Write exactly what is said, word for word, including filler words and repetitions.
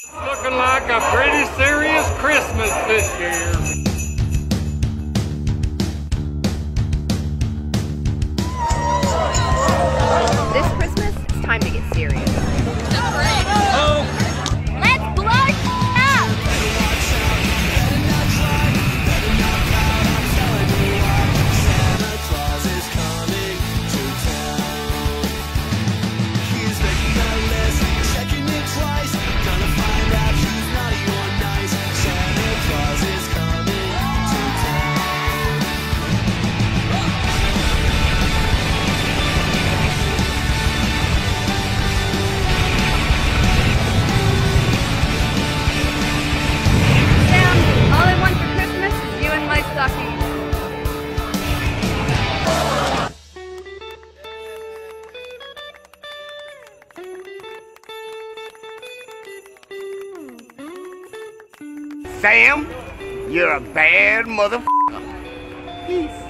Looking like a pretty serious Christmas this year. This Christmas, it's time to get serious. Oh. Let's blow up! Santa Claus is coming to town. He's making a list, checking it twice, gonna find out who's naughty or nice. Santa Claus is coming to town. Sam, all I want for Christmas is you in my stocking. Sam, you're a bad motherfucker. Peace.